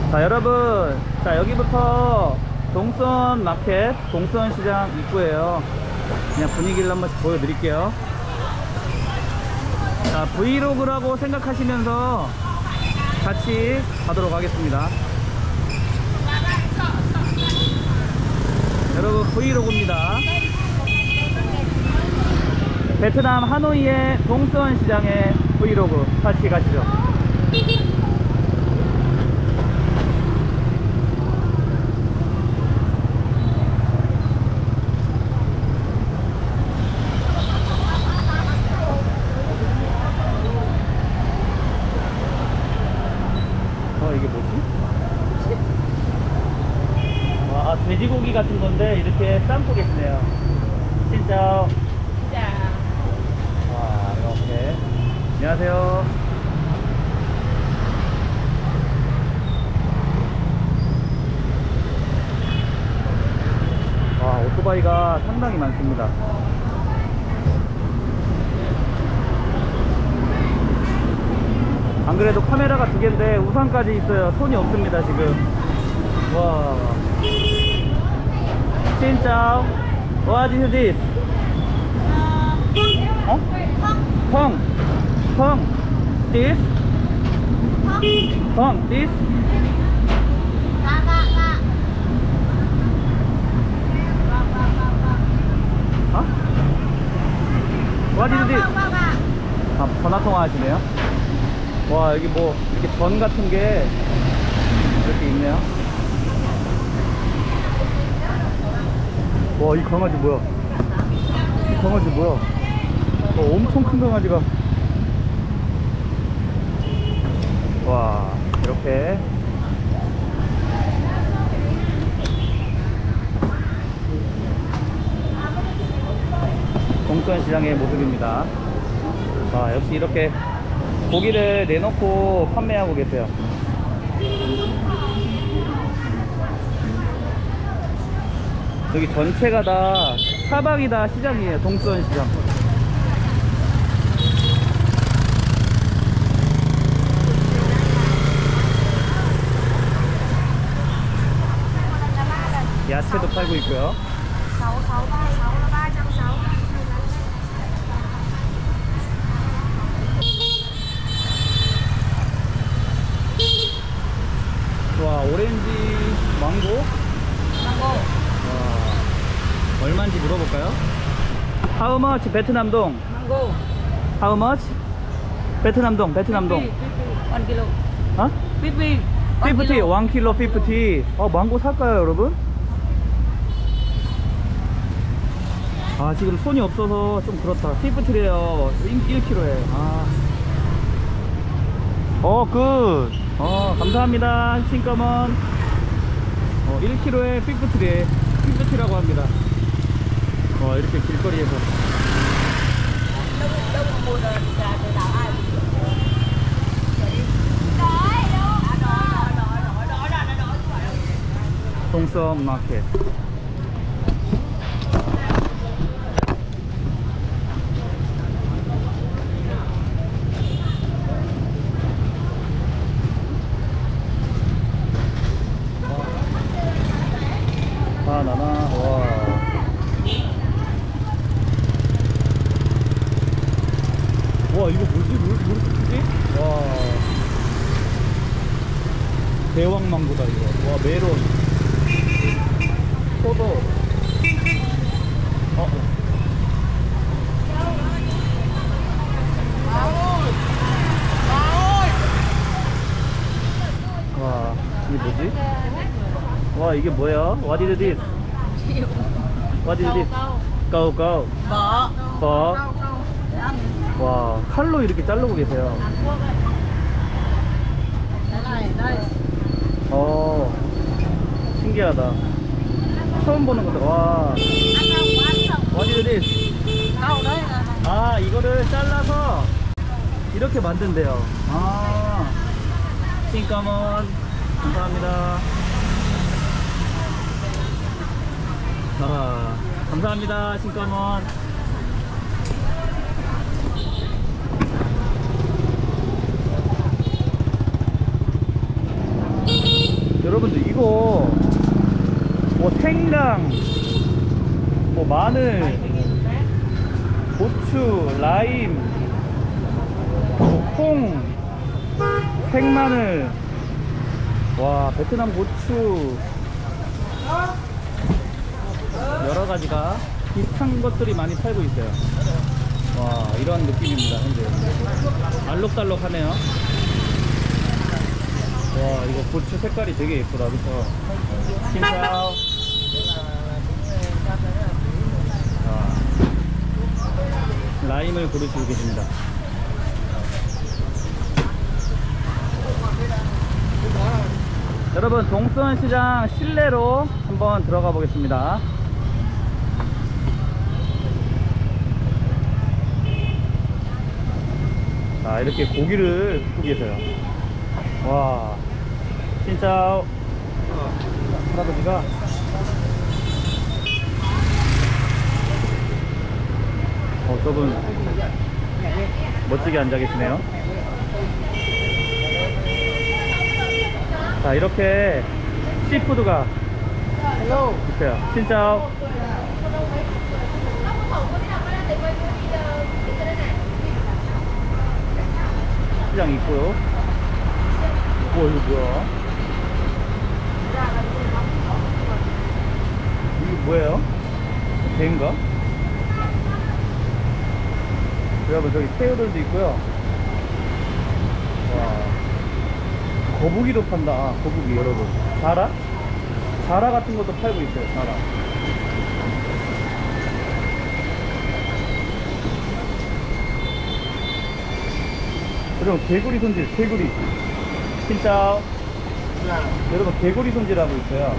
자, 여러분, 자, 여기부터 동선 마켓, 동선 시장 입구예요. 그냥 분위기를 한 번씩 보여드릴게요. 자, 브이로그라고 생각하시면서 같이 가도록 하겠습니다. 여러분, 브이로그입니다. 베트남 하노이의 동선 시장의 브이로그 같이 가시죠. 이게 뭐지? 와, 돼지고기 같은 건데 이렇게 삶고 계시네요. 진짜. 와, 이렇게. 안녕하세요. 와, 오토바이가 상당히 많습니다. 안 그래도 카메라가 두 개인데 우산까지 있어요. 손이 없습니다 지금. 와, 진짜. What is this? 어? 펑. 펑. This? 펑. This? 어? What is this? 아, 전화통화 하시네요. 와, 여기 뭐 이렇게 전 같은 게 이렇게 있네요. 와, 이 강아지 뭐야? 이 강아지 뭐야? 엄청 큰 강아지가. 와, 이렇게. 동선시장의 모습입니다. 와, 역시 이렇게 고기를 내놓고 판매하고 계세요. 여기 전체가 다 사방이 다 시장이에요. 동수원시장. 야채도 팔고 있고요. 와, 오렌지, 망고? 망고. 와, 얼마인지 물어볼까요? How much 베트남동? 망고. How much? 베트남동, 베트남동. 1kg. 어? 50. 50, 1kg 50. 망고 살까요, 여러분? 아, 지금 손이 없어서 좀 그렇다. 50래요. 1kg에. 아. 굿. 감사합니다. 신꺼먼. 1kg에 50래. 50라고 합니다. 이렇게 길거리에서. 동선 마켓. 바나나. 와, 이거 뭐지? 뭐 이렇게 크지? 와, 대왕망고다 이거. 와, 메론, 포도. 와, 이게 뭐지? 와, 이게 뭐야? What is this? What is this? Go, go. 버. 와, 칼로 이렇게 자르고 계세요. 신기하다. 처음 보는 건데. 와. What is this? 아, 이거를 잘라서 이렇게 만든대요. 아, 신까먼. 감사합니다. 감사합니다. 신까먼. 여러분들 이거 뭐 생강, 뭐 마늘, 고추, 라임, 뭐 콩, 생마늘, 와 베트남 고추, 여러 가지가 비슷한 것들이 많이 팔고 있어요. 와 이런 느낌입니다. 현재 알록달록하네요. 와 이거 고추 색깔이 되게 예쁘다. 그쵸? 신사오. 라임을 고르시고 계십니다. 여러분 동수원시장 실내로 한번 들어가 보겠습니다. 자 이렇게 고기를 굽고 계세요. 와 진짜 할아버지가 저분 멋지게 앉아 계시네요. 자 이렇게 시푸드가 있어요. 진짜 시장 있고요. 우와 이거 뭐야? 이게 뭐예요? 개인가? 여러분 저기 새우들도 있고요. 와 거북이도 판다. 거북이 여러분. 자라? 자라 같은 것도 팔고 있어요. 자라. 여러분 개구리 손질. 개구리 진짜 여러분 개구리 손질하고 있어요.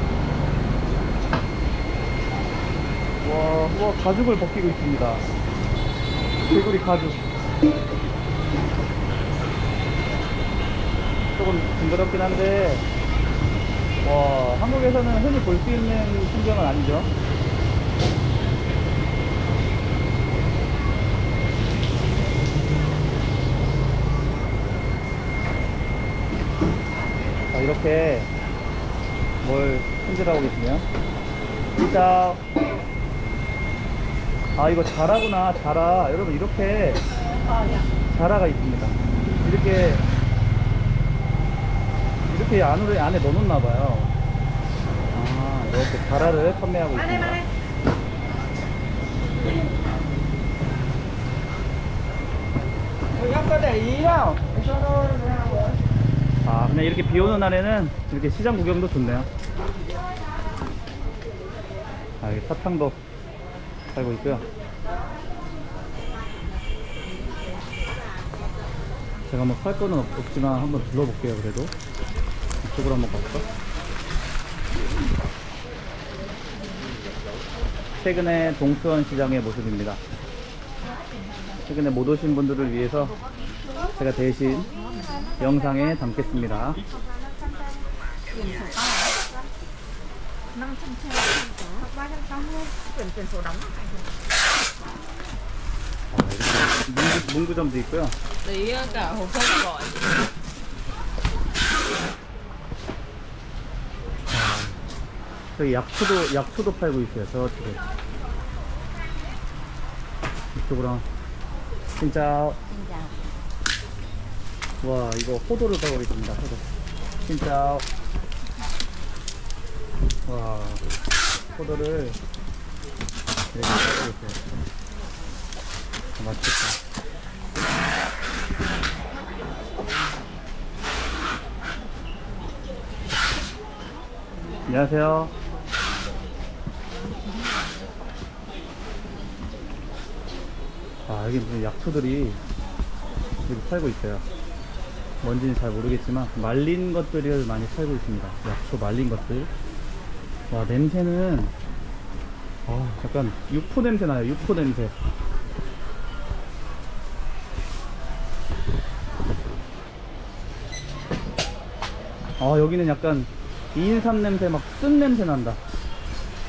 와 가죽을 벗기고 있습니다. 개구리 가죽. 조금 징그럽긴 한데 와 한국에서는 흔히 볼 수 있는 풍경은 아니죠. 자 이렇게 뭘 손질하고 계시면 진짜 아 이거 자라구나. 자라. 여러분 이렇게 자라가 있습니다. 이렇게 안에 넣어놓나봐요. 아 이렇게 자라를 판매하고 있습니다. 아 그냥 이렇게 비 오는 날에는 이렇게 시장 구경도 좋네요. 아 여기 사탕도 팔고 있고요. 제가 뭐 살 거는 없지만 한번 둘러볼게요. 그래도 이쪽으로 한번 가볼까? 최근에 동수원 시장의 모습입니다. 최근에 못 오신 분들을 위해서 제가 대신 영상에 담겠습니다. 문구점도 있고요. 저기 약초도 팔고 있어요. 저쪽에 이쪽으로 진짜 와 이거 호도를 팔고 있습니다. 호도 진짜 와 호도를 이렇게 팔고 있어요. 맛있겠다. 안녕하세요. 아 여기 무슨 약초들이 여기 팔고 있어요. 뭔지는 잘 모르겠지만 말린 것들을 많이 팔고 있습니다. 약초 말린 것들. 와 냄새는 약간 육포 냄새 나요. 육포 냄새. 여기는 약간 인삼 냄새, 막 쓴 냄새 난다.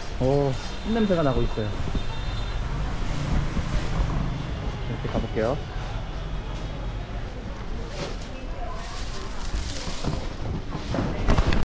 쓴 냄새가 나고 있어요. 이렇게 가볼게요.